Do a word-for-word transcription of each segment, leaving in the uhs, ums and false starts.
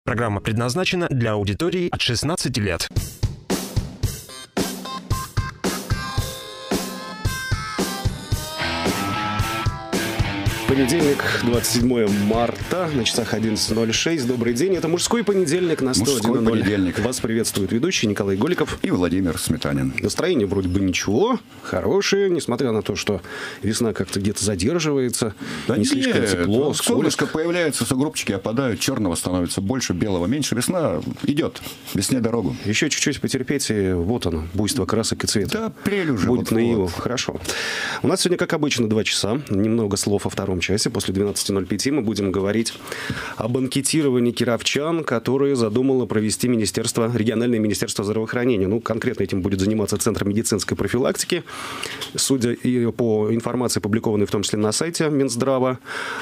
Программа предназначена для аудитории от шестнадцати лет. Понедельник, двадцать седьмое марта, на часах одиннадцать ноль шесть. Добрый день, это «Мужской понедельник» на сто один ноль. Понедельник. Вас приветствует ведущий Николай Голиков и Владимир Сметанин. Настроение вроде бы ничего, хорошее, несмотря на то, что весна как-то где-то задерживается, да не нет, слишком тепло, солнышко появляется, сугробчики опадают, черного становится больше, белого меньше. Весна идет, весне дорогу. Еще чуть-чуть потерпите, вот оно, буйство красок и цвета. Да, апрель уже. Будет вот, на его. вот. Хорошо. У нас сегодня, как обычно, два часа. Немного слов о втором часе. После двенадцати ноль пять мы будем говорить об анкетировании кировчан, которое задумало провести министерство, региональное министерство здравоохранения. Ну, конкретно этим будет заниматься Центр медицинской профилактики. Судя и по информации, опубликованной в том числе на сайте Минздрава,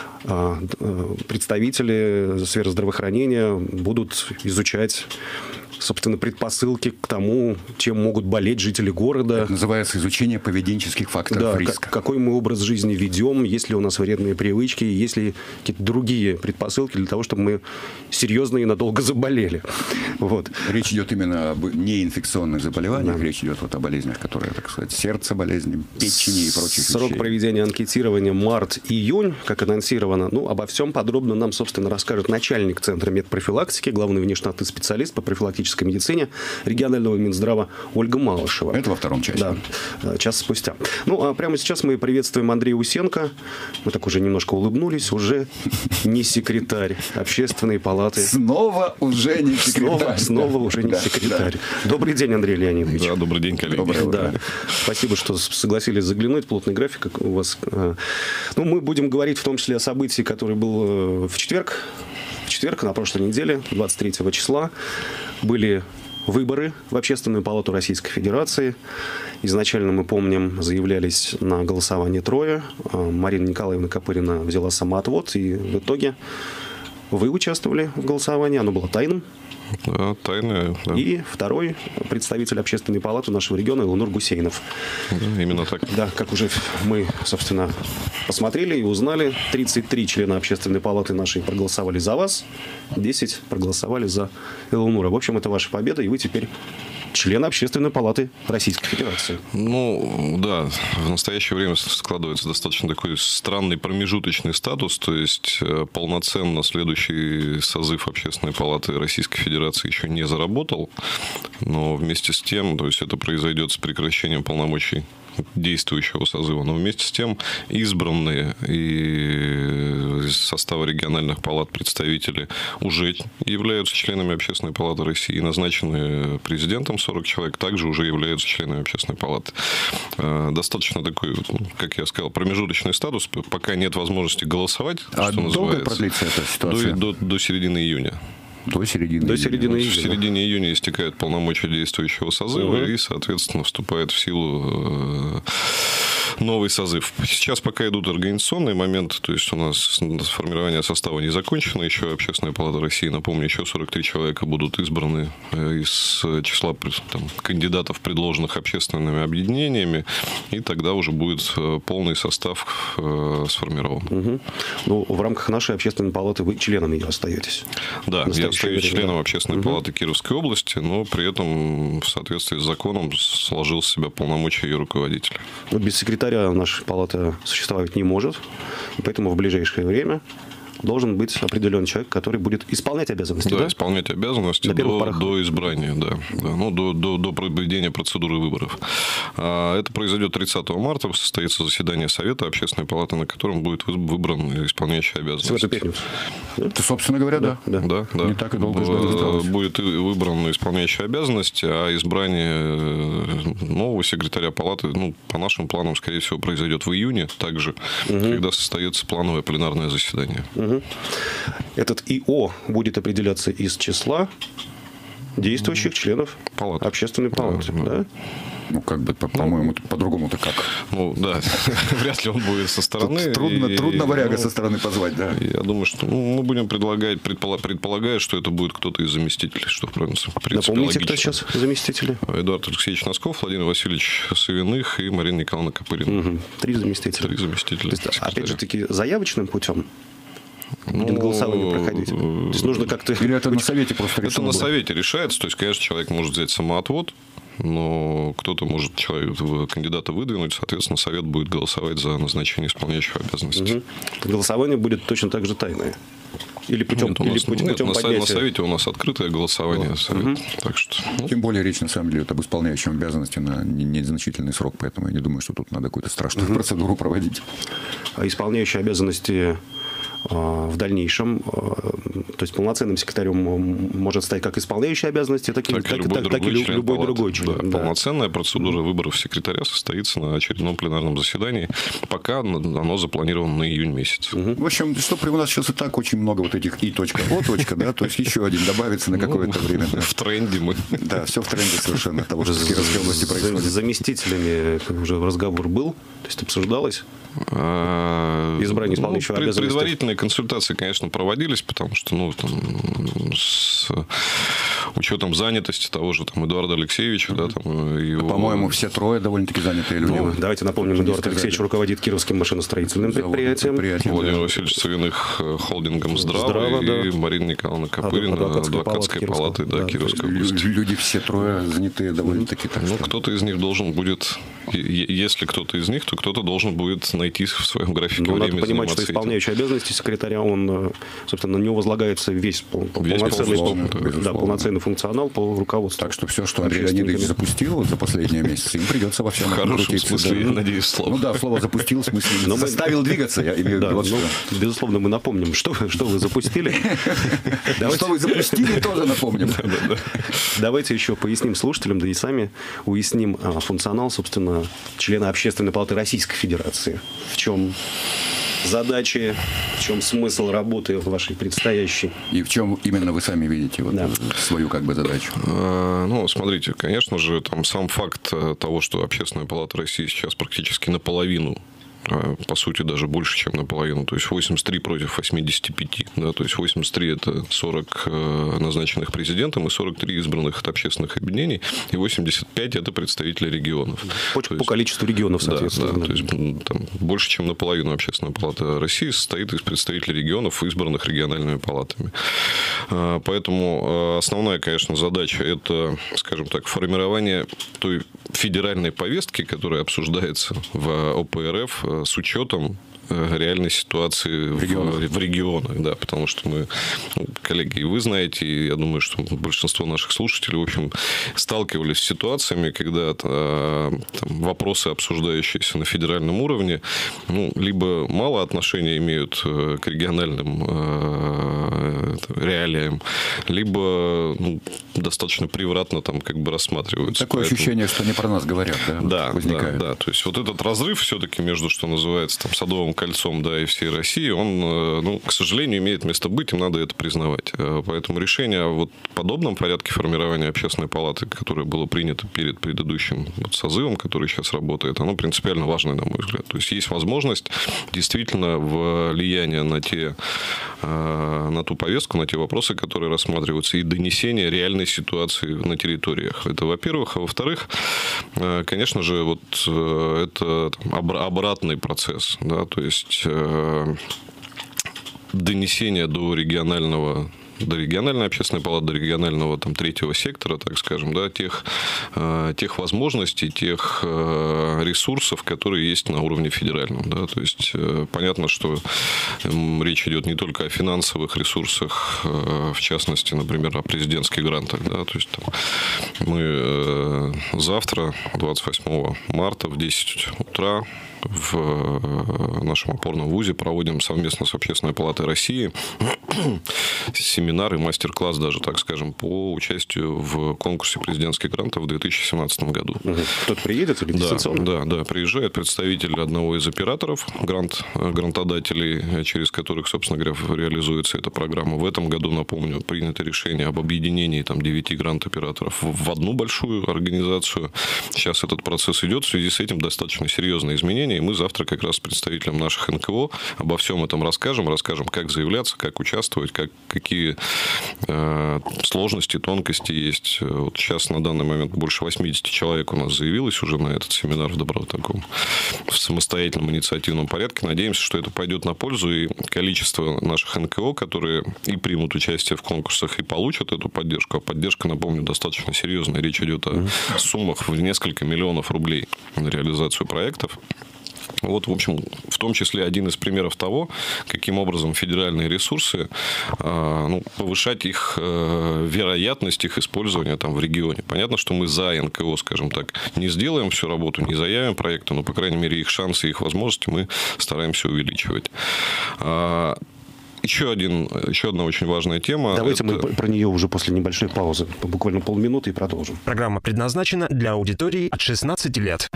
представители сферы здравоохранения будут изучать, собственно, предпосылки к тому, чем могут болеть жители города. Это называется изучение поведенческих факторов да, риска. Как, какой мы образ жизни ведем, есть ли у нас вредные привычки, есть ли какие-то другие предпосылки для того, чтобы мы серьезно и надолго заболели. Вот. Речь идет именно об неинфекционных заболеваниях, да. Речь идет вот о болезнях, которые, так сказать, сердце болезни, печени и прочих Срок вещей. проведения анкетирования март-июнь, как анонсировано. Ну, обо всем подробно нам, собственно, расскажет начальник Центра медпрофилактики, главный внештатный специалист по профилактической медицине регионального Минздрава Ольга Малышева. Это во втором часе. Да, час спустя. Ну, а прямо сейчас мы приветствуем Андрея Усенко. Мы так уже немножко улыбнулись. Уже не секретарь Общественной палаты. Снова уже не секретарь. Снова, снова уже не да, секретарь. Да. Добрый день, Андрей Леонидович. Да, добрый день, коллеги. Доброе утро. Да. Спасибо, что согласились заглянуть. Плотный график как у вас. Ну, мы будем говорить в том числе о событии, которое было в четверг. В четверг, на прошлой неделе, двадцать третьего числа, были выборы в Общественную палату Российской Федерации. Изначально, мы помним, заявлялись на голосование трое. Марина Николаевна Копырина взяла самоотвод, и в итоге вы участвовали в голосовании. Оно было тайным. Да, тайное. Да. И второй представитель Общественной палаты нашего региона Илнур Гусейнов. Да, именно так. Да, как уже мы, собственно, посмотрели и узнали, тридцать три члена Общественной палаты нашей проголосовали за вас, десять проголосовали за Илнура. В общем, это ваша победа, и вы теперь член Общественной палаты Российской Федерации. Ну, да, в настоящее время складывается достаточно такой странный промежуточный статус, то есть полноценно следующий созыв Общественной палаты Российской Федерации еще не заработал, но вместе с тем, то есть это произойдет с прекращением полномочий действующего созыва, но вместе с тем избранные и из состава региональных палат представители уже являются членами Общественной палаты России, и назначенные президентом сорок человек также уже являются членами Общественной палаты. Достаточно такой, как я сказал, промежуточный статус, пока нет возможности голосовать, а что долго называется, продлится эта ситуация? До, до, до середины июня. До середины, До середины июня. июня. В середине июня истекают полномочия действующего созыва, угу. и, соответственно, вступает в силу новый созыв. Сейчас пока идут организационные моменты, то есть у нас формирование состава не закончено, еще Общественная палата России, напомню, еще сорок три человека будут избраны из числа там, кандидатов, предложенных общественными объединениями, и тогда уже будет полный состав сформирован. Угу. Ну, в рамках нашей Общественной палаты вы членом ее остаетесь? Да, я остаюсь членом да. Общественной угу. палаты Кировской области, но при этом в соответствии с законом сложил с себя полномочия ее руководителя. Вот без секретаря наша палата существовать не может, и поэтому в ближайшее время должен быть определенный человек, который будет исполнять обязанности. Да, да? исполнять обязанности до, до избрания, да, да, ну, до, до, до проведения процедуры выборов. Это произойдет тридцатого марта, состоится заседание Совета Общественной палаты, на котором будет выбран исполняющий обязанности. В эту пятницу. Это, собственно говоря, да. Да, да. да. Не так и долго ждать осталось. Будет выбран исполняющий обязанности, а избрание нового секретаря палаты, ну, по нашим планам, скорее всего, произойдет в июне, также, угу. когда состоится плановое пленарное заседание. Угу. Этот ИО будет определяться из числа действующих членов Палаты. Общественной палаты. Да, да. да. Ну, как бы, по-моему, ну, по-другому-то как? Ну, да, вряд ли он будет со стороны. Тут трудно, и, трудно варяга ну, со стороны позвать, да. Я думаю, что ну, мы будем предполагать, предполагая, что это будет кто-то из заместителей, что, в принципе, Напомните, логично. кто сейчас заместители? Эдуард Алексеевич Носков, Владимир Васильевич Савиных и Марина Николаевна Копырина. Угу. Три заместителя. Три заместителя. То есть, опять же таки, заявочным путем? будет Ну, голосование проходить? То есть нужно как-то... Или это на совете просто решено? Это на было? совете решается. То есть, конечно, человек может взять самоотвод, но кто-то может человек, кандидата выдвинуть, соответственно, совет будет голосовать за назначение исполняющего обязанности. Угу. Голосование будет точно так же тайное? Или путем, Нет, у или нас, путем, нет, путем на, поднятия? на совете у нас открытое голосование. Совет. Угу. Так что, ну, Тем более речь, на самом деле, об исполняющем обязанности на незначительный срок, поэтому я не думаю, что тут надо какую-то страшную угу. процедуру проводить. А исполняющий обязанности в дальнейшем, то есть полноценным секретарем может стать как исполняющий обязанности, так и, так, так, любой, так, другой, так и член любой палаты. другой член. Да, Да. Полноценная процедура выборов секретаря состоится на очередном пленарном заседании, пока оно запланировано на июнь месяц. В общем, что при у нас сейчас и так очень много вот этих и точка, о точка, да, то есть еще один добавится на какое-то время. Да. В тренде мы. Да, все в тренде совершенно того, что в Кировской области С происходит. заместителями уже разговор был, то есть обсуждалось избрание исполняющего ну, обязанности. Предварительные консультации, конечно, проводились, потому что, ну, там, с учетом занятости того же там, Эдуарда Алексеевича, да, там, его... По-моему, все трое довольно-таки занятые люди. Ну, давайте напомним, Даже не Эдуард сказали. Алексеевич руководит Кировским машиностроительным Заводом, предприятием. предприятием, Владимир да. Васильевич Савиных холдингом «Здрава», «Здрава», и да. Марина Николаевна Копырина, Адвокатской адвокатской палаты палаты, да, Кировского. Кировской Да, области. Лю- Люди все трое занятые довольно-таки. Так Ну, что- кто-то из них должен будет, е- если кто-то из них, то кто-то должен будет найти в своем графике Ну, время надо понимать, что заниматься этим. исполняющий обязанности секретаря, он, собственно, на него возлагается весь, пол- Весь полноценный, безусловно, да, безусловно. полноценный функционал по руководству. Так что все, что Андрей Леонидович запустил вот за последние месяцы, им придется во всем В этом хорошем крутиться, смысле, да. я надеюсь, слова. Ну да, слово запустил, в смысле Но мы- заставил двигаться, я имею в Да, виду. вот ну, что. безусловно, мы напомним, что, что вы запустили. Что вы запустили, тоже напомним. Давайте еще поясним слушателям, да и сами уясним а, функционал, собственно, члена Общественной палаты Российской Федерации. В чем задачи, в чем смысл работы вашей предстоящей? И в чем именно вы сами видите вот Да. свою как бы задачу? А, Ну, смотрите, конечно же, там сам факт э, того, что Общественная палата России сейчас практически наполовину, а, по сути, даже больше, чем наполовину, то есть восемьдесят три против восьмидесяти пяти, да, то есть восемьдесят три это сорок э, назначенных президентом и сорок три избранных от общественных объединений, и восемьдесят пять это представители регионов. По, То по количеству регионов, Да, соответственно. да, то есть м, там, больше, чем наполовину Общественная палата России состоит из представителей регионов, избранных региональными палатами. А, Поэтому а, основная, конечно, задача – это, скажем так, формирование той федеральной повестки, которая обсуждается в О П Р Ф с учетом реальной ситуации в регионах. в регионах, да, потому что мы, ну, коллеги, и вы знаете, и я думаю, что большинство наших слушателей, в общем, сталкивались с ситуациями, когда э, там, вопросы, обсуждающиеся на федеральном уровне, ну, либо мало отношения имеют э, к региональным э, реалиям, либо ну, достаточно превратно там как бы рассматриваются. Такое Поэтому... ощущение, что не про нас говорят, да, Да, возникает. да, да. То есть вот этот разрыв все-таки между, что называется, там, Садовым кольцом, да, и всей России, он, ну, к сожалению, имеет место быть, им надо это признавать. Поэтому решение о вот подобном порядке формирования общественной палаты, которое было принято перед предыдущим вот созывом, который сейчас работает, оно принципиально важное, на мой взгляд. То есть есть возможность действительно влияния на те, на ту повестку, на те вопросы, которые рассматриваются, и донесение реальной ситуации на территориях. Это, во-первых. А во-вторых, конечно же, вот это там, обратный процесс, да, то есть э, донесение до регионального, до региональной общественной палаты, до регионального там, третьего сектора, так скажем, да, тех, э, тех возможностей, тех э, ресурсов, которые есть на уровне федеральном. Да, то есть э, понятно, что э, речь идет не только о финансовых ресурсах, э, в частности, например, о президентских грантах. Да, то есть там, мы э, завтра, двадцать восьмого марта в десять утра, в нашем опорном вузе проводим совместно с Общественной палатой России семинар и мастер-класс даже, так скажем, по участию в конкурсе президентских грантов в две тысячи семнадцатом году. Кто-то приедет или дистанционно? Да, да, да, приезжает представитель одного из операторов, грант, грантодателей, через которых, собственно говоря, реализуется эта программа. В этом году, напомню, принято решение об объединении там, девяти грант-операторов в одну большую организацию. Сейчас этот процесс идет, в связи с этим достаточно серьезные изменения решения, и мы завтра как раз с представителем наших эн ка о обо всем этом расскажем, расскажем, как заявляться, как участвовать, как, какие э, сложности, тонкости есть. Вот сейчас на данный момент больше восемьдесят человек у нас заявилось уже на этот семинар в добро таком в самостоятельном инициативном порядке. Надеемся, что это пойдет на пользу, и количество наших эн ка о, которые и примут участие в конкурсах, и получат эту поддержку. А поддержка, напомню, достаточно серьезная. Речь идет о суммах в несколько миллионов рублей на реализацию проектов. Вот, в общем, в том числе один из примеров того, каким образом федеральные ресурсы, ну, повышать их вероятность их использования там в регионе. Понятно, что мы за эн ка о, скажем так, не сделаем всю работу, не заявим проекты, но, по крайней мере, их шансы, их возможности мы стараемся увеличивать. Еще, один, еще одна очень важная тема. Давайте это... мы про нее уже после небольшой паузы, буквально полминуты, и продолжим. Программа предназначена для аудитории от шестнадцати лет.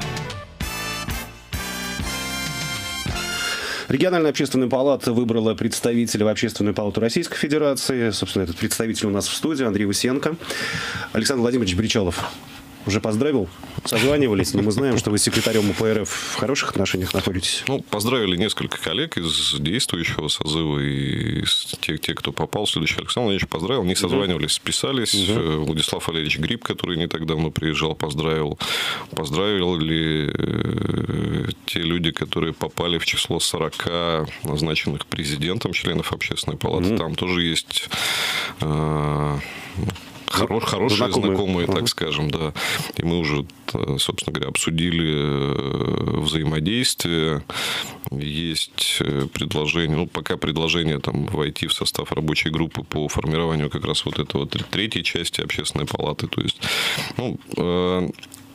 Региональная общественная палата выбрала представителя в Общественную палату Российской Федерации. Собственно, этот представитель у нас в студии, Андрей Васиенко. Александр Владимирович Бричалов уже поздравил, созванивались, но мы знаем, что вы с секретарем у пэ эр эф в хороших отношениях находитесь. Ну, поздравили несколько коллег из действующего созыва и из тех, тех, кто попал. Следующий Александр Владимирович поздравил, не созванивались, списались. Угу. Владислав Валерьевич Гриб, который не так давно приезжал, поздравил. Поздравили те люди, которые попали в число сорока назначенных президентом членов Общественной палаты. Угу. Там тоже есть... Хорош, хорошие знакомые, знакомые так uh-huh. скажем, да. И мы уже, собственно говоря, обсудили взаимодействие. Есть предложение, ну, пока предложение там войти в состав рабочей группы по формированию как раз вот этого третьей части Общественной палаты. То есть, ну, э-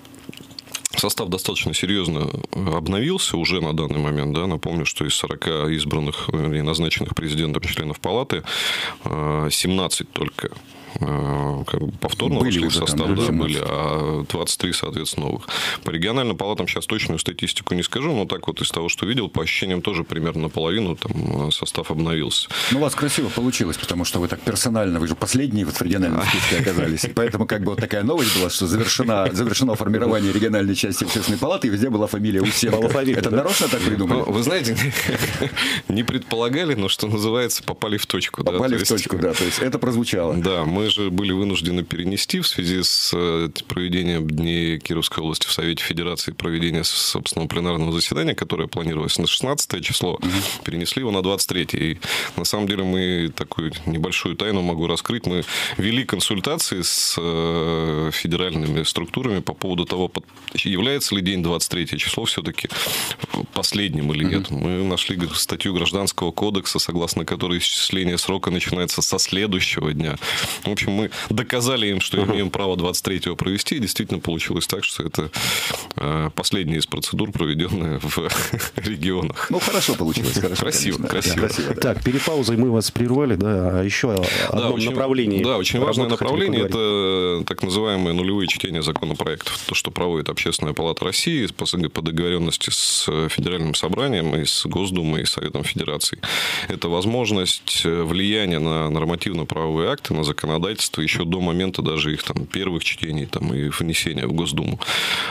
состав достаточно серьезно обновился уже на данный момент. Да? Напомню, что из сорока избранных и назначенных президентом членов палаты семнадцать только как бы повторно были вошли в состав, там, да, да, были, а двадцать три, соответственно, новых. По региональным палатам сейчас точную статистику не скажу, но так вот из того, что видел, по ощущениям тоже примерно наполовину там состав обновился. Ну, у вас красиво получилось, потому что вы так персонально, вы же последние вот в региональном списке оказались. И поэтому как бы вот такая новость была, что завершено, завершено формирование региональной части Общественной палаты, и везде была фамилия Усенко. Это нарочно так придумали? Вы знаете, не предполагали, но, что называется, попали в точку. Попали в точку, да, то есть это прозвучало. Да, мы же были вынуждены перенести в связи с проведением Дней Кировской области в Совете Федерации, проведение собственного пленарного заседания, которое планировалось на шестнадцатое число, угу. перенесли его на двадцать третье. И на самом деле мы такую небольшую тайну могу раскрыть. Мы вели консультации с федеральными структурами по поводу того, является ли день двадцать третье число все-таки последним или нет. Угу. Мы нашли статью Гражданского кодекса, согласно которой исчисление срока начинается со следующего дня. В общем, мы доказали им, что uh-huh. имеем право двадцать третьего провести, и действительно получилось так, что это э, последняя из процедур, проведенная в регионах. Ну, хорошо получилось. Хорошо, красиво, красиво. Да, красиво да. Так, перед паузой мы вас прервали, да, а еще да, одно очень, направление. Да, очень важное направление – это так называемые нулевые чтения законопроектов. То, что проводит Общественная палата России по, по договоренности с Федеральным собранием, и с Госдумой, и Советом Федерации. Это возможность влияния на нормативно-правовые акты, на законодательство еще до момента даже их там, первых чтений там, и внесения в Госдуму.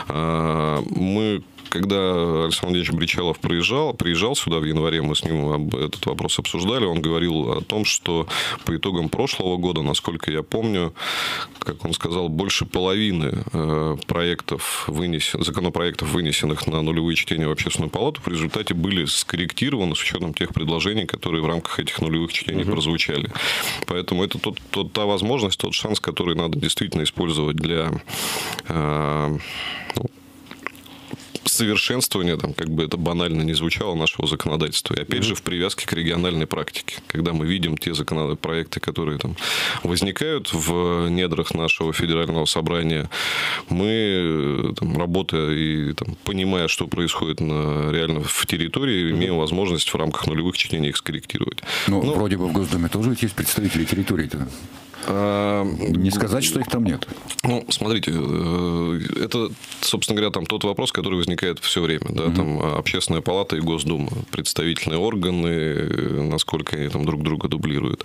Мы, когда Александр Владимирович Бричалов приезжал, приезжал сюда в январе, мы с ним этот вопрос обсуждали, он говорил о том, что по итогам прошлого года, насколько я помню, как он сказал, больше половины проектов, вынес... законопроектов, вынесенных на нулевые чтения в Общественную палату, в результате были скорректированы с учетом тех предложений, которые в рамках этих нулевых чтений угу. прозвучали. Поэтому это тот, тот, та возможность, тот шанс, который надо действительно использовать для э, ну, совершенствования, там, как бы это банально не звучало, нашего законодательства. И опять mm-hmm. же в привязке к региональной практике. Когда мы видим те проекты, которые там возникают в недрах нашего федерального собрания, мы, там, работая и там, понимая, что происходит на, реально в территории, mm-hmm. имеем возможность в рамках нулевых чтений их скорректировать. Ну, ну, вроде бы в Госдуме тоже ведь есть представители территории-то. Не сказать, что их там нет. Ну, смотрите, это, собственно говоря, там тот вопрос, который возникает все время. Да? Угу. Там Общественная палата и Госдума, представительные органы, насколько они там друг друга дублируют.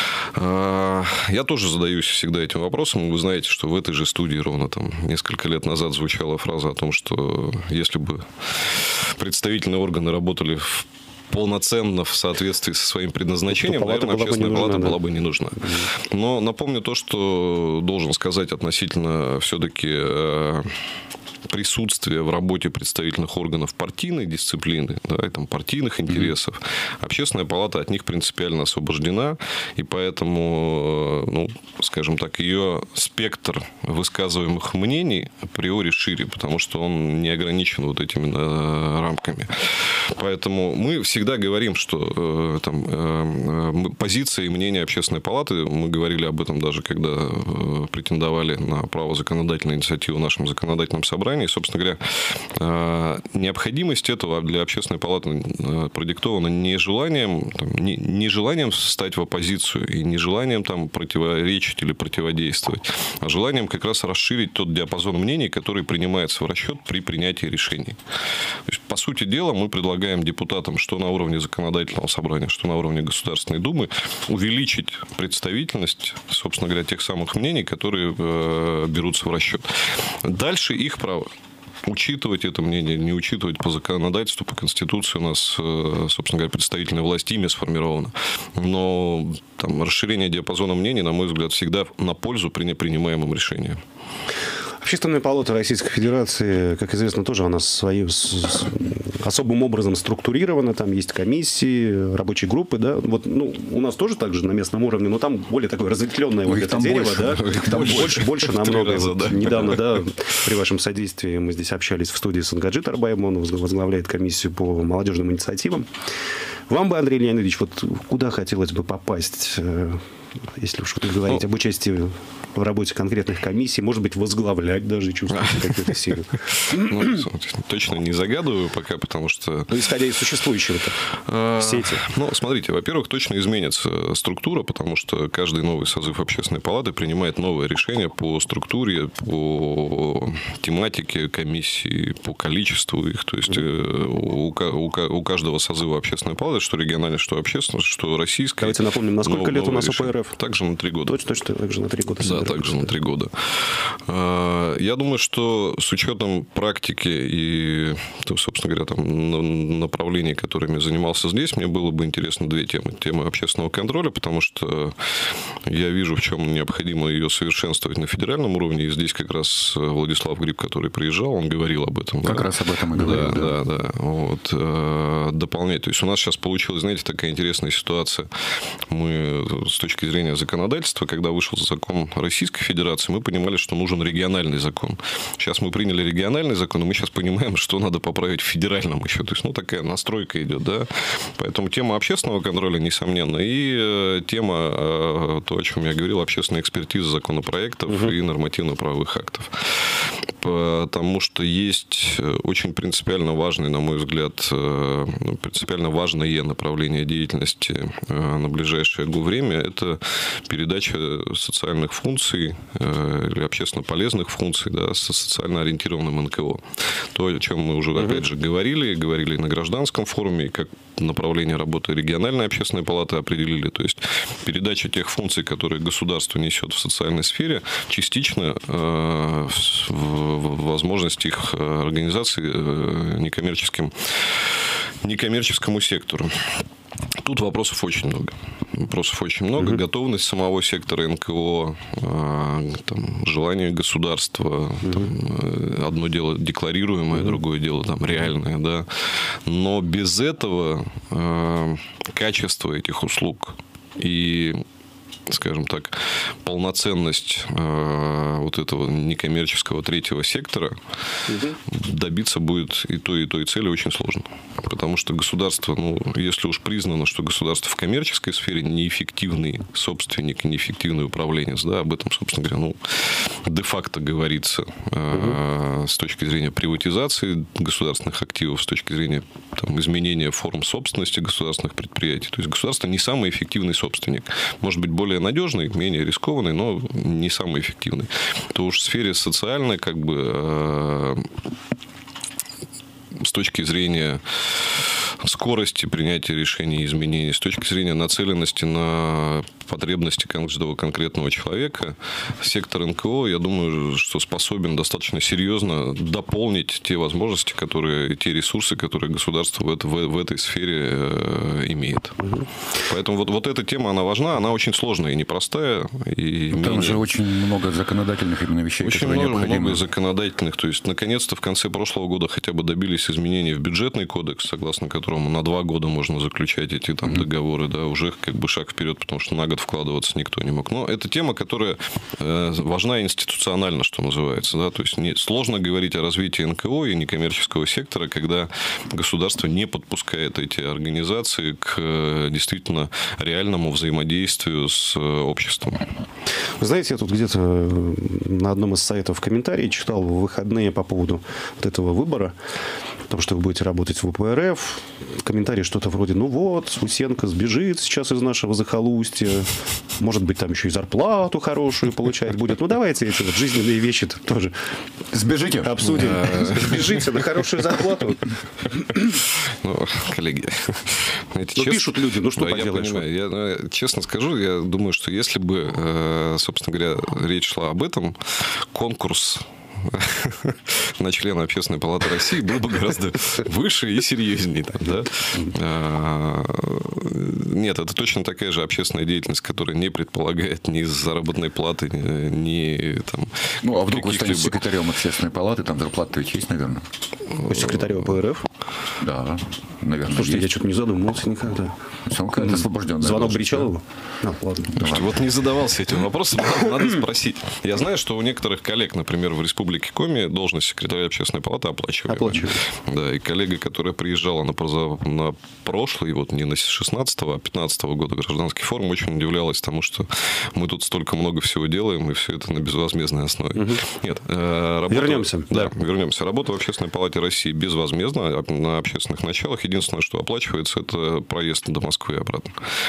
Я тоже задаюсь всегда этим вопросом. Вы знаете, что в этой же студии ровно там несколько лет назад звучала фраза о том, что если бы представительные органы работали в полноценно в соответствии со своим предназначением, палата наверное, общественная была палата нужна, была бы не нужна. Mm-hmm. Но напомню то, что должен сказать относительно все-таки присутствие в работе представительных органов партийной дисциплины, да, и там, партийных интересов. Mm-hmm. Общественная палата от них принципиально освобождена, и поэтому, ну, скажем так, ее спектр высказываемых мнений априори шире, потому что он не ограничен вот этими э, рамками. Поэтому мы всегда говорим, что э, там, э, позиция и мнение Общественной палаты, мы говорили об этом даже, когда э, претендовали на право законодательной инициативы в нашем законодательном собрании. И, собственно говоря, необходимость этого для Общественной палаты продиктована не желанием, там, не, не желанием стать в оппозицию и не желанием там, противоречить или противодействовать, а желанием как раз расширить тот диапазон мнений, который принимается в расчет при принятии решений. То есть, по сути дела, мы предлагаем депутатам, что на уровне законодательного собрания, что на уровне Государственной Думы, увеличить представительность, собственно говоря, тех самых мнений, которые э, берутся в расчет. Дальше их право. Учитывать это мнение, не учитывать по законодательству, по Конституции у нас, собственно говоря, представительная власть ими сформирована. Но там, расширение диапазона мнений, на мой взгляд, всегда на пользу при непринимаемом решении. Общественная палата Российской Федерации, как известно, тоже она своим, с, особым образом структурирована. Там есть комиссии, рабочие группы. Да? Вот, ну, у нас тоже так же на местном уровне, но там более такое разветвленное вот это дерево. Больше, да? Там больше, больше, больше намного. Раза, вот, да. Недавно, да, при вашем содействии мы здесь общались в студии с Сангаджит Арбаевым. Он возглавляет комиссию по молодежным инициативам. Вам бы, Андрей Леонидович, вот куда хотелось бы попасть, если уж вы говорите ну, об участии в работе конкретных комиссий, может быть, возглавлять даже, чувствуете какую-то силу? Ну, точно не загадываю пока, потому что... Ну, исходя из существующего-то сети. Ну, смотрите, во-первых, точно изменится структура, потому что каждый новый созыв Общественной палаты принимает новое решение по структуре, по тематике комиссии, по количеству их. То есть, у, у, у каждого созыва Общественной палаты, что региональной, что общественной, что российской... Давайте напомним, на сколько лет у нас ОПРФ? Также на три года. Точно, точно, также на три года. Да, также на три года. Я думаю, что с учетом практики и, собственно говоря, там, направлений, которыми занимался здесь, мне было бы интересно две темы. Тема общественного контроля, потому что я вижу, в чем необходимо ее совершенствовать на федеральном уровне. И здесь как раз Владислав Гриб, который приезжал, он говорил об этом. Как да? раз об этом и говорил. Да, да, да. да. Вот. Дополнять. То есть, у нас сейчас получилась, знаете, такая интересная ситуация. Мы с точки зрения законодательства, когда вышел закон Российской Федерации, мы понимали, что нужен региональный закон. Сейчас мы приняли региональный закон, и мы сейчас понимаем, что надо поправить в федеральном еще. То есть, ну, такая настройка идет, да. Поэтому тема общественного контроля, несомненно, и тема, то, о чем я говорил, общественная экспертиза законопроектов угу. и нормативно-правовых актов. Потому что есть очень принципиально важный, на мой взгляд, принципиально важное направление деятельности на ближайшее время – это передача социальных функций или общественно полезных функций, да, со социально ориентированным эн ка о. То, о чем мы уже, опять же, говорили, говорили на гражданском форуме, как направление работы региональной общественной палаты определили. То есть, передача тех функций, которые государство несет в социальной сфере, частично э, в, в возможности их организации э, некоммерческим, некоммерческому сектору. Тут вопросов очень много. Вопросов очень много. Uh-huh. Готовность самого сектора эн ка о, там, желание государства. Uh-huh. Там, одно дело декларируемое, uh-huh. другое дело там, реальное. Да. Но без этого э, качество этих услуг и, скажем так, полноценность э, вот этого некоммерческого третьего сектора угу. добиться будет и той, и той цели очень сложно. Потому что государство, ну, если уж признано, что государство в коммерческой сфере неэффективный собственник, неэффективный управленец, да, об этом, собственно говоря, ну, де-факто говорится э, угу. с точки зрения приватизации государственных активов, с точки зрения там, изменения форм собственности государственных предприятий. То есть, государство не самый эффективный собственник. Может быть, более более надежный, менее рискованный, но не самый эффективный. То уж в сфере социальной, как бы, с точки зрения скорости принятия решений и изменений, с точки зрения нацеленности на потребности каждого конкретного человека, сектор эн ка о, я думаю, что способен достаточно серьезно дополнить те возможности, которые, те ресурсы, которые государство в, это, в, в этой сфере э, имеет. Угу. Поэтому вот, вот эта тема, она важна, она очень сложная и непростая. И Там менее... же очень много законодательных именно вещей, очень которые много, необходимы. много законодательных. То есть, наконец-то, в конце прошлого года хотя бы добились изменений в бюджетный кодекс, согласно которому на два года можно заключать эти там, mm-hmm. договоры. Да, уже как бы шаг вперед, потому что на год вкладываться никто не мог. Но это тема, которая э, важна институционально, что называется. Да? То есть, не, сложно говорить о развитии эн ка о и некоммерческого сектора, когда государство не подпускает эти организации к э, действительно реальному взаимодействию с э, обществом. Вы знаете, я тут где-то на одном из сайтов комментарии читал в выходные по поводу вот этого выбора, потому что вы будете работать в вэ пэ эр эф. В комментарии что-то вроде: ну вот, Усенко сбежит сейчас из нашего захолустья, может быть, там еще и зарплату хорошую получать будет. Ну, давайте эти вот жизненные вещи тоже сбежите, обсудим. Сбежите на хорошую зарплату. Ну, коллеги, ну, пишут люди, ну что поделаешь? Я честно скажу, я думаю, что если бы, собственно говоря, речь шла об этом, конкурс на члена Общественной палаты России был бы гораздо выше и серьезнее. Там, да? Нет, это точно такая же общественная деятельность, которая не предполагает ни заработной платы, ни там... Ну, а вдруг вы станете секретарем Общественной палаты, там зарплата ведь есть, наверное? Вы секретарь вэ пэ эр эф? Да, наверное. Слушайте, я что-то не задумывался никогда. Он как-то освобожден. Звонок Бричалову? А, ладно. Слушайте, вот не задавался этим вопросом, надо спросить. Я знаю, что у некоторых коллег, например, в Республике Коми должность секретаря Общественной палаты оплачиваемая. Оплачиваемая. Да, и коллега, которая приезжала на, на прошлый, вот не на шестнадцатого, а пятнадцатого года гражданский форум, очень удивлялась тому, что мы тут столько много всего делаем, и все это на безвозмездной основе. Угу. Нет, э, работа, вернемся. Да, да, вернемся. Работа в Общественной палате России безвозмездна, на общественных началах. Единственное, что оплачивается, это проезд до Москвы и обратно.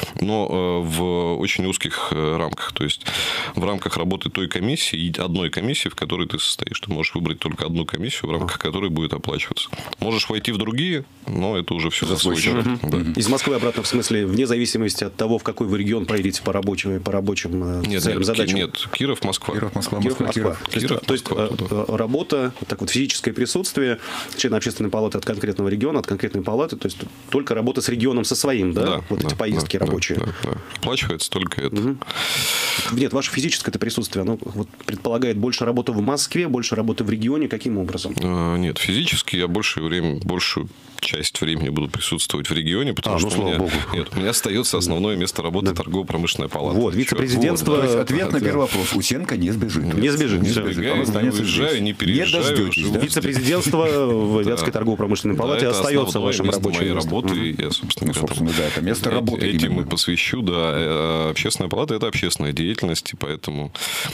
Но э, в очень узких рамках. То есть, в рамках работы той комиссии, одной комиссии, в которой ты состоишь. Ты можешь выбрать только одну комиссию, в рамках которой будет оплачиваться. Можешь войти в другие, но это уже все за свой счет. Угу. Да. Из Москвы обратно, в смысле, вне зависимости от того, в какой вы регион проедете по рабочим, по рабочим нет, целям, нет, задачам. Нет, Киров, Москва. Киров, Москва, Киров, Москва, Москва. Киров. То есть, Киров, то есть Москва, да. Работа, так вот, физическое присутствие члена Общественной палаты от конкретного региона, от конкретной палаты, то есть только работа с регионом со своим, да? Да, вот да, эти поездки да, рабочие. Да, да, да. Оплачивается только это. Угу. Нет, ваше физическое это присутствие, оно вот предполагает больше работы в Москве, больше работы в регионе. Каким образом? А, нет, физически я большее время, большую часть времени буду присутствовать в регионе, потому а, что ну, у меня, Богу. Нет, у меня остается основное место работы да. торгово-промышленная палата. Вот, вице-президентство... Вот, да. Ответ на да. первый вопрос. Усенко не сбежит. Не сбежит. Не Все. сбегаю, не уезжаю, не переезжаю. Не дождетесь, да? Вице-президентство в Вятской торгово-промышленной палате да, остается вашим место рабочим моей местом. работы. Угу. Я, собственно, Ну, собственно, да, это место работы этим именно. и посвящу, да. Общественная палата – это общественная деятельность, и поэтому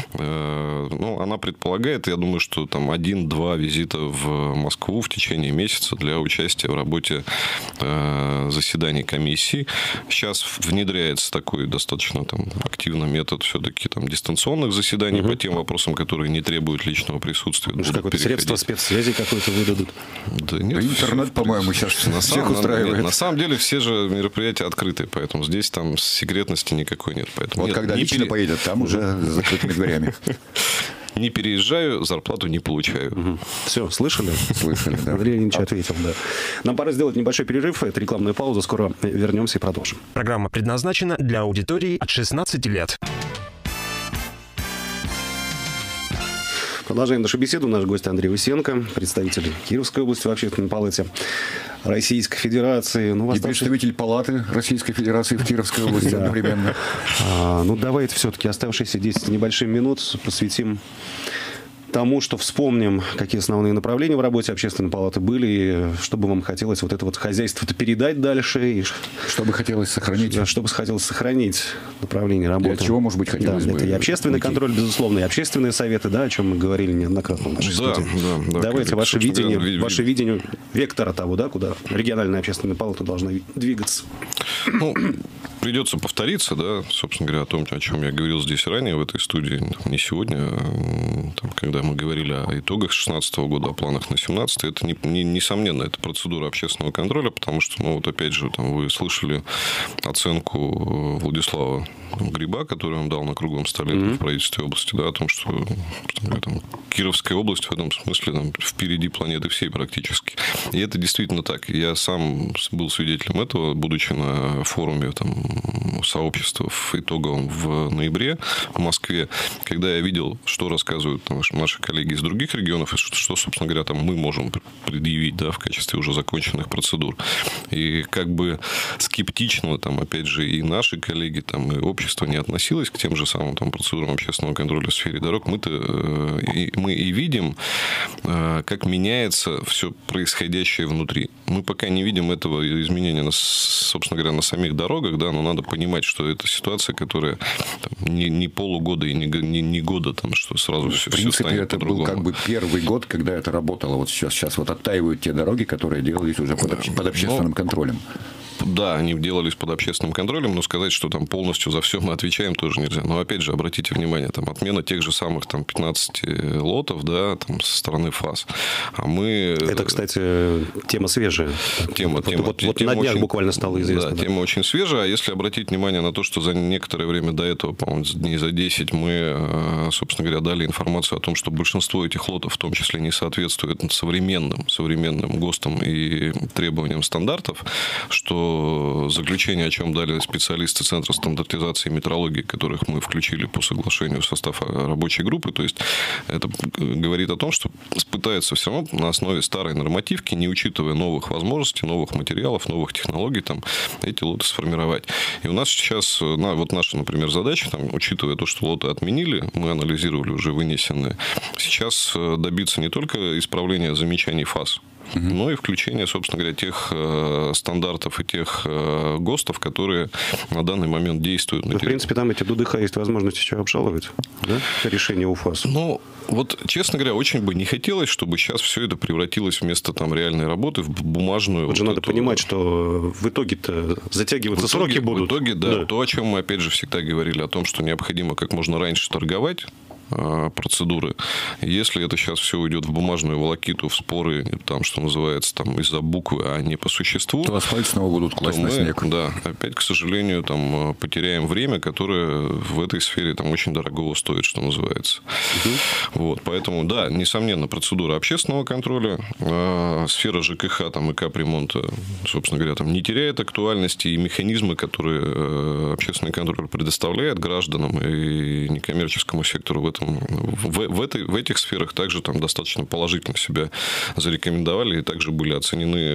э, ну, она предполагает, я думаю, что там один-два визита в Москву в течение месяца для участия в работе э, заседаний комиссий. Сейчас внедряется такой достаточно там, активный метод все-таки там, дистанционных заседаний угу. по тем вопросам, которые не требуют личного присутствия. Может, какое-то средство спецсвязи какое-то выдадут? Да нет. Интернет, по-моему, сейчас на всех самом, устраивает. Нет, на самом деле все же мероприятия открытые, поэтому здесь там секретности никакой нет. Поэтому Вот нет, когда лично пере... поедет, там уже с закрытыми дверями. Не переезжаю, зарплату не получаю. Угу. Все, слышали? Слышали, да. Андрей Леонидович ответил, да. Нам пора сделать небольшой перерыв. Это рекламная пауза. Скоро вернемся и продолжим. Программа предназначена для аудитории от шестнадцати лет. Продолжаем нашу беседу. Наш гость Андрей Усенко, представитель Кировской области в Общественной палате Российской Федерации. Ну, и представитель палаты Российской Федерации в Кировской области одновременно. А, ну, давайте все-таки оставшиеся десять небольших минут посвятим тому, что вспомним, какие основные направления в работе Общественной палаты были, и что бы вам хотелось вот это вот хозяйство-то передать дальше. И что бы хотелось сохранить. Что бы хотелось сохранить направление работы. Для чего, может быть, хотелось да, бы. Это и общественный уйти. Контроль, безусловно, и общественные советы, да, о чем мы говорили неоднократно в нашей да, студии. Да, да, давайте ваше видение, говоря, ваше видение вектора того, да, куда региональная общественная палата должна двигаться. Ну, придется повториться, да, собственно говоря, о том, о чем я говорил здесь ранее, в этой студии, не сегодня, там, когда мы говорили о итогах две тысячи шестнадцатого года, о планах на две тысячи семнадцатый, это, не, не, несомненно, это процедура общественного контроля, потому что, ну, вот опять же, там, вы слышали оценку Владислава Гриба, который он дал на круглом столе mm-hmm. в правительстве области, да, о том, что там, Кировская область в этом смысле там, впереди планеты всей практически. И это действительно так. Я сам был свидетелем этого, будучи на форуме там, сообщества в итоговом в ноябре в Москве, когда я видел, что рассказывают там, наши коллеги из других регионов, и что, что, собственно говоря, там мы можем предъявить, да, в качестве уже законченных процедур. И как бы скептично, там, опять же, и наши коллеги, там, и общество не относилось к тем же самым там, процедурам общественного контроля в сфере дорог, мы-то э, мы и видим, э, как меняется все происходящее внутри. Мы пока не видим этого изменения, на, собственно говоря, на самих дорогах, да, но надо понимать, что это ситуация, которая там, не, не полугода и не, не, не года, там, что сразу все, в принципе, все станет это по-другому. был как бы первый год, когда это работало. Вот сейчас, сейчас вот оттаивают те дороги, которые делались уже под, обще, под общественным но... контролем. Да, они делались под общественным контролем, но сказать, что там полностью за все мы отвечаем, тоже нельзя. Но опять же, обратите внимание, там отмена тех же самых там, пятнадцати лотов, да, там, со стороны ФАС. А мы... Это, кстати, тема свежая. Тема, вот тема, вот, тема вот на днях очень, буквально стало известно. Да, да, тема очень свежая. А если обратить внимание на то, что за некоторое время до этого, по-моему, дней за десять, мы, собственно говоря, дали информацию о том, что большинство этих лотов в том числе не соответствует современным, современным ГОСТам и требованиям стандартов, что заключение, о чем дали специалисты Центра стандартизации и метрологии, которых мы включили по соглашению в состав рабочей группы. То есть, это говорит о том, что пытаются все равно на основе старой нормативки, не учитывая новых возможностей, новых материалов, новых технологий, там, эти лоты сформировать. И у нас сейчас, на, вот наша, например, задача, там, учитывая то, что лоты отменили, мы анализировали уже вынесенные, сейчас добиться не только исправления замечаний ФАС, Uh-huh. но и включение, собственно говоря, тех э, стандартов и тех э, ГОСТов, которые на данный момент действуют. Ну, в принципе, там эти ДУДХ есть возможность еще обжаловать, да? Решение УФАС. Ну, вот, честно говоря, очень бы не хотелось, чтобы сейчас все это превратилось вместо там реальной работы в бумажную... Вот же вот надо эту... понимать, что в итоге-то затягиваться в итоге, сроки будут. В итоге, да, да, то, о чем мы, опять же, всегда говорили, о том, что необходимо как можно раньше торговать процедуры. Если это сейчас все уйдет в бумажную волокиту, в споры, там, что называется, там, из-за буквы, а не по существу, то асфальт снова будут класть на мы, снег. Да, опять, к сожалению, там, потеряем время, которое в этой сфере там, очень дорого стоит, что называется. Угу. Вот, поэтому, да, несомненно, процедура общественного контроля, э, сфера ЖКХ там, и капремонта, собственно говоря, там, не теряет актуальности, и механизмы, которые э, общественный контроль предоставляет гражданам и некоммерческому сектору в этом В, в, этой, в этих сферах также там достаточно положительно себя зарекомендовали и также были оценены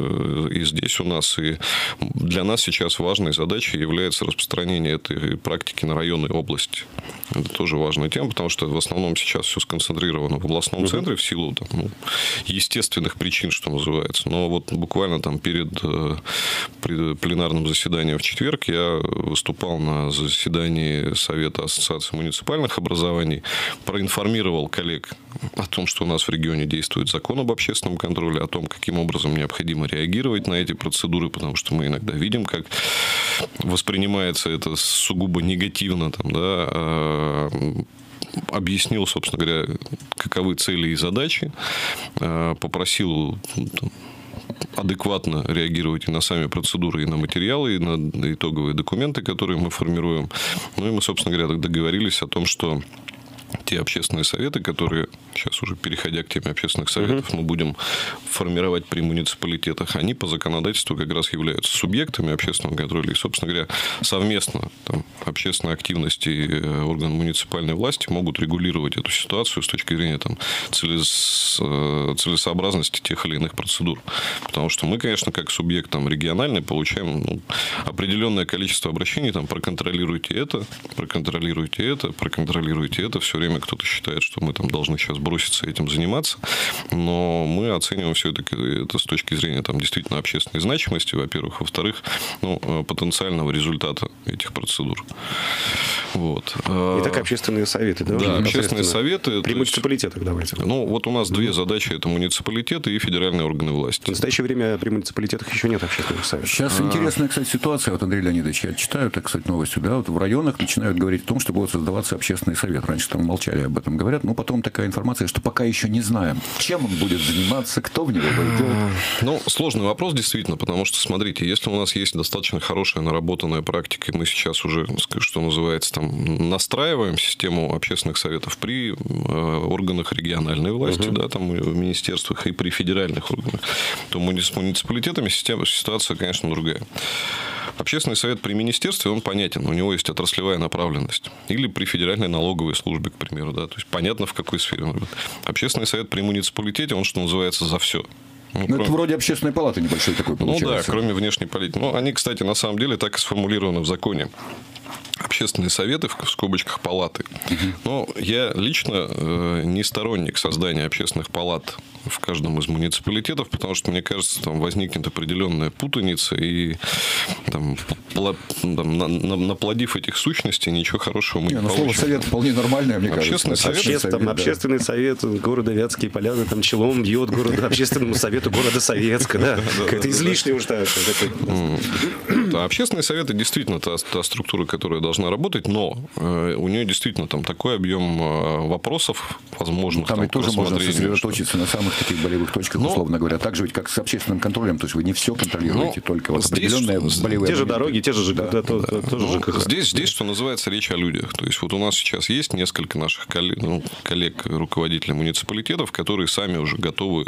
и здесь у нас. И для нас сейчас важной задачей является распространение этой практики на районы и области. Это тоже важная тема, потому что в основном сейчас все сконцентрировано в областном центре в силу там, ну, естественных причин, что называется. Но вот буквально там перед, перед пленарным заседанием в четверг я выступал на заседании Совета Ассоциации муниципальных образований, проинформировал коллег о том, что у нас в регионе действует закон об общественном контроле, о том, каким образом необходимо реагировать на эти процедуры, потому что мы иногда видим, как воспринимается это сугубо негативно, там, да, объяснил, собственно говоря, каковы цели и задачи, попросил адекватно реагировать и на сами процедуры, и на материалы, и на итоговые документы, которые мы формируем. Ну, и мы, собственно говоря, договорились о том, что те общественные советы, которые, сейчас уже переходя к теме общественных советов, uh-huh. мы будем формировать при муниципалитетах, они по законодательству как раз являются субъектами общественного контроля. И, собственно говоря, совместно там, общественная активность и органы муниципальной власти могут регулировать эту ситуацию с точки зрения там, целес... целесообразности тех или иных процедур. Потому что мы, конечно, как субъект там, региональный, получаем ну, определенное количество обращений, там, проконтролируйте это, проконтролируйте это, проконтролируйте это, все время кто-то считает, что мы там должны сейчас броситься этим заниматься. Но мы оцениваем все-таки это с точки зрения там, действительно общественной значимости, во-первых. Во-вторых, ну, потенциального результата этих процедур. Вот. Итак, общественные советы, да? Да, общественные советы. При муниципалитетах давайте. Ну, вот у нас две задачи. Это муниципалитеты и федеральные органы власти. В настоящее время при муниципалитетах еще нет общественных советов. Сейчас А-а-а. интересная, кстати, ситуация. Вот, Андрей Леонидович, я читаю, так сказать, новости, да, вот в районах начинают говорить о том, что будет создаваться общественный совет. Раньше там молчали об этом, говорят, но потом такая информация, что пока еще не знаем, чем он будет заниматься, кто в него войдет. Ну, сложный вопрос, действительно, потому что, смотрите, если у нас есть достаточно хорошая наработанная практика, и мы сейчас уже, что называется, там, настраиваем систему общественных советов при органах региональной власти, uh-huh. да, там, в министерствах и при федеральных органах, то с муниципалитетами система, ситуация, конечно, другая. Общественный совет при министерстве, он понятен, у него есть отраслевая направленность. Или при федеральной налоговой службе, к примеру, да, то есть понятно, в какой сфере он будет. Общественный совет при муниципалитете, он, что называется, за все. Ну, ну кроме... это вроде общественной палаты небольшой такой получается. Ну да, кроме внешней политики. Ну, они, кстати, на самом деле так и сформулированы в законе. Общественные советы, в скобочках, палаты. Uh-huh. Но я лично э, не сторонник создания общественных палат в каждом из муниципалитетов, потому что, мне кажется, там возникнет определенная путаница, и там, пла, там, на, на, наплодив этих сущностей, ничего хорошего мы не, не получим. Слово совет вполне нормальное, мне общественный кажется. Совет, совет, там, да. Общественный совет города Вятские Поляны, там челом бьет города, общественному совету города Советска. Да. Это излишне уж. Общественные советы действительно та структура, которая должна работать, но у нее действительно там такой объем вопросов возможных. Там ведь тоже можно сосредоточиться на самых таких болевых точках, условно говоря. Так же ведь, как с общественным контролем. То есть вы не все контролируете, только вот определенные болевые. Те же дороги, те же ЖКХ. Здесь, здесь, что называется, речь о людях. То есть вот у нас сейчас есть несколько наших коллег, ну, коллег, руководителей муниципалитетов, которые сами уже готовы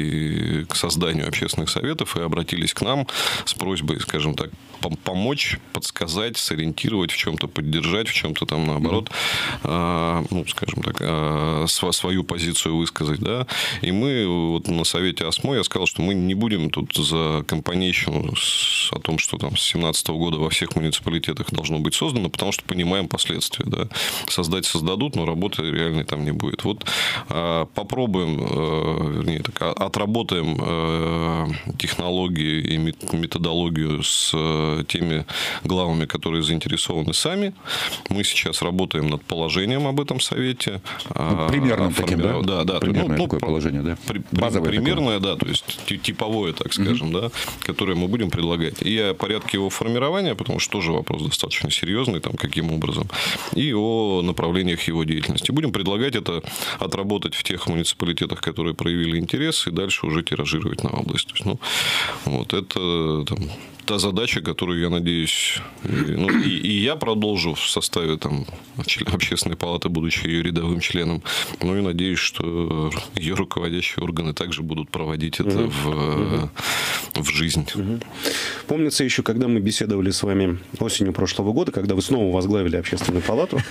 и к созданию общественных советов и обратились к нам с просьбой, скажем так, помочь, подсказать, сориентировать, в чем-то поддержать, в чем-то там наоборот, mm-hmm. а, ну, скажем так, а, свою позицию высказать, да. И мы вот на совете ОСМО я сказал, что мы не будем тут за компанейщину о том, что там с семнадцатого года во всех муниципалитетах должно быть создано, потому что понимаем последствия, да. Создать создадут, но работы реальной там не будет. Вот а, попробуем, а, вернее, так, отработаем а, технологии и методологию с теми главами, которые заинтересованы сами. Мы сейчас работаем над положением об этом совете. Ну, примерно таким, да? Да, да. Примерное ну, такое положение, да? При, Базовое примерное, такое. Да, то есть типовое, так скажем, mm-hmm. да, которое мы будем предлагать. И о порядке его формирования, потому что тоже вопрос достаточно серьезный, там, каким образом, и о направлениях его деятельности. Будем предлагать это отработать в тех муниципалитетах, которые проявили интерес, и дальше уже тиражировать на область. То есть, ну, вот это там, та задача, которую, я надеюсь, и, ну, и, и я продолжу в составе там, общественной палаты, будучи ее рядовым членом. Ну и надеюсь, что ее руководящие органы также будут проводить это угу. в, угу. в жизнь. Угу. Помнится еще, когда мы беседовали с вами осенью прошлого года, когда вы снова возглавили общественную палату,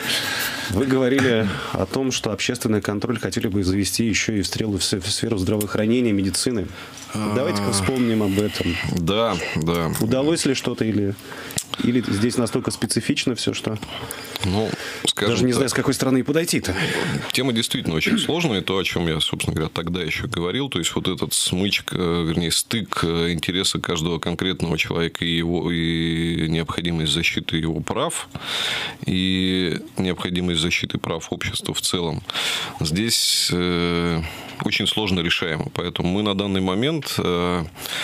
вы говорили о том, что общественный контроль хотели бы завести еще и в стрелу в сферу здравоохранения, медицины. Давайте-ка вспомним об этом. Да, да. Удалось ли что-то или, или здесь настолько специфично все, что... Ну, скажем даже не так, знаю, с какой стороны подойти-то. Тема действительно очень сложная. То, о чем я, собственно говоря, тогда еще говорил. То есть, вот этот смычка, вернее, стык интереса каждого конкретного человека и, его, и необходимость защиты его прав, и необходимость защиты прав общества в целом. Здесь э, очень сложно решаемо. Поэтому мы на данный момент... Э,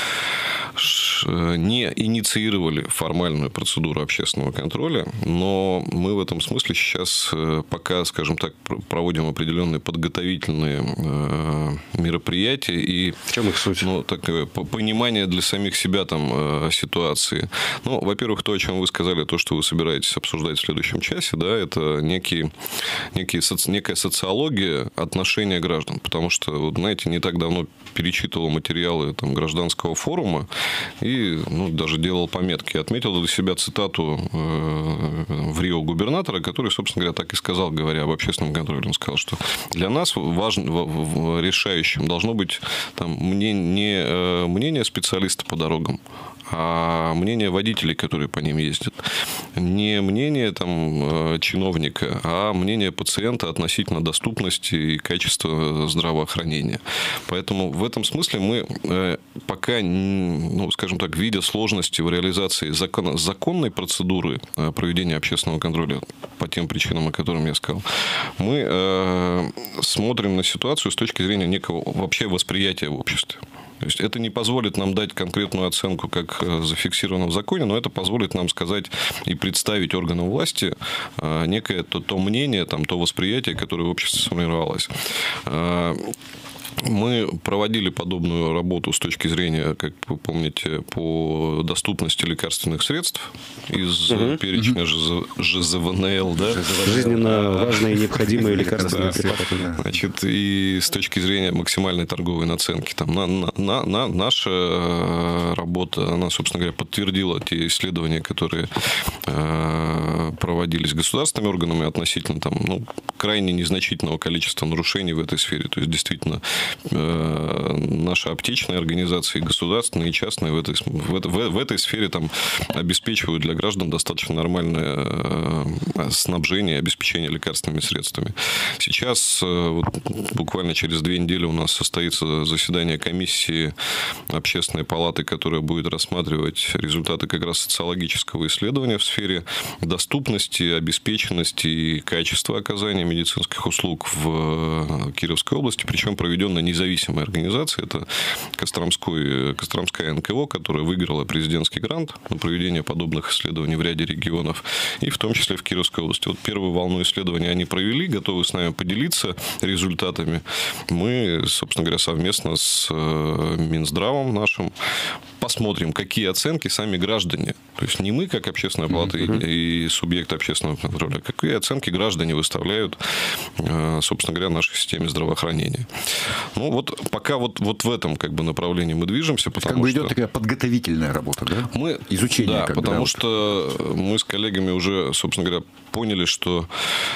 не инициировали формальную процедуру общественного контроля, но мы в этом смысле сейчас пока, скажем так, проводим определенные подготовительные мероприятия и в чем их суть? Ну, такое понимание для самих себя там ситуации. Ну, во-первых, то, о чем вы сказали, то, что вы собираетесь обсуждать в следующем часе, да, это некий, некий, некая социология отношения граждан, потому что, вот, знаете, не так давно перечитывал материалы там, гражданского форума и ну, даже делал пометки. Отметил для себя цитату э, в Рио губернатора, который, собственно говоря, так и сказал, говоря об общественном контроле. Он сказал, что для нас важно, решающим должно быть там, мнение, не мнение специалиста по дорогам, а мнение водителей, которые по ним ездят. Не мнение там, чиновника, а мнение пациента относительно доступности и качества здравоохранения. Поэтому в этом смысле мы пока, ну, скажем так, видя сложности в реализации закон, законной процедуры проведения общественного контроля по тем причинам, о которых я сказал, мы э, смотрим на ситуацию с точки зрения некого вообще восприятия в обществе. То есть это не позволит нам дать конкретную оценку, как зафиксировано в законе, но это позволит нам сказать и представить органам власти некое то, то мнение, там, то восприятие, которое в обществе сформировалось. Мы проводили подобную работу с точки зрения, как вы помните, по доступности лекарственных средств из угу. перечня ЖЗВНЛ, да? Жизненно важные и необходимые лекарственные препараты. Значит, и с точки зрения максимальной торговой наценки. Там, на, на, на, наша работа, она, собственно говоря, подтвердила те исследования, которые э, проводились государственными органами относительно там, ну, крайне незначительного количества нарушений в этой сфере. То есть, действительно, наши аптечные организации, государственные и частные в этой, в, в, в этой сфере там, обеспечивают для граждан достаточно нормальное снабжение, обеспечение лекарственными средствами. Сейчас, вот, буквально через две недели у нас состоится заседание комиссии Общественной палаты, которая будет рассматривать результаты как раз социологического исследования в сфере доступности, обеспеченности и качества оказания медицинских услуг в Кировской области, причем проведенная независимая организация, это Костромской, Костромская эн ка о, которая выиграла президентский грант на проведение подобных исследований в ряде регионов, и в том числе в Кировской области. Вот первую волну исследований они провели, готовы с нами поделиться результатами. Мы, собственно говоря, совместно с Минздравом нашим посмотрим, какие оценки сами граждане, то есть не мы, как Общественная палата mm-hmm. и, и субъект общественного контроля, какие оценки граждане выставляют, собственно говоря, нашей системе здравоохранения. Ну, вот пока вот, вот в этом как бы направлении мы движемся. Потому как бы что... идет такая подготовительная работа, да? Мы... Изучение. Да, как потому бы, да, что вот. Мы с коллегами уже, собственно говоря, поняли, что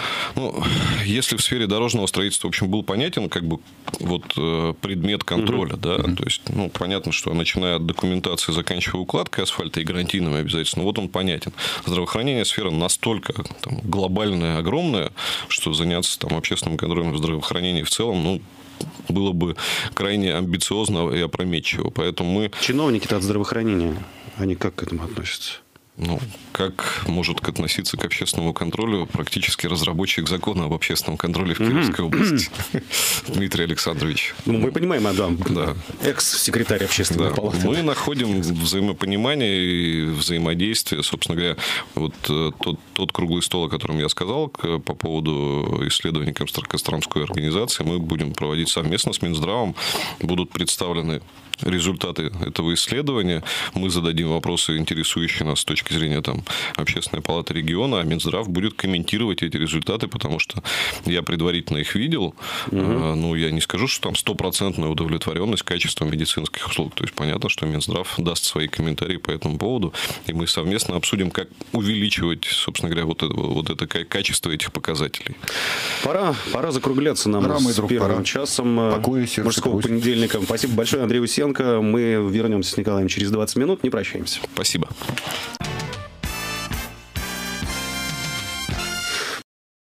ну, если в сфере дорожного строительства, в общем, был понятен как бы вот предмет контроля, mm-hmm. да, mm-hmm. то есть, ну, понятно, что начиная от документации, заканчивая укладкой асфальта и гарантийными обязательствами, вот он понятен. Здравоохранение сфера настолько там, глобальная, огромная, что заняться там общественным контролем в здравоохранении в целом, ну, было бы крайне амбициозно и опрометчиво. Поэтому мы... Чиновники-то от здравоохранения, они как к этому относятся? Ну, как может относиться к общественному контролю практически разработчик закона об общественном контроле в Кировской области Дмитрий Александрович? Ну, мы понимаем, Адам, да. экс-секретарь общественной да. палаты. Мы находим взаимопонимание и взаимодействие. Собственно говоря, вот тот, тот круглый стол, о котором я сказал, по поводу исследований Костромской организации, мы будем проводить совместно с Минздравом. Будут представлены результаты этого исследования. Мы зададим вопросы, интересующие нас с точки зрения там, Общественной палаты региона, а Минздрав будет комментировать эти результаты, потому что я предварительно их видел. Угу. Ну, я не скажу, что там стопроцентная удовлетворенность качеством медицинских услуг. То есть, понятно, что Минздрав даст свои комментарии по этому поводу, и мы совместно обсудим, как увеличивать, собственно говоря, вот это, вот это качество этих показателей. Пора, пора закругляться нам пора, с друг, первым пора. часом Покоя, мужского понедельника. Спасибо большое, Андрей Усенко. Мы вернемся с Николаем через двадцать минут. Не прощаемся. Спасибо.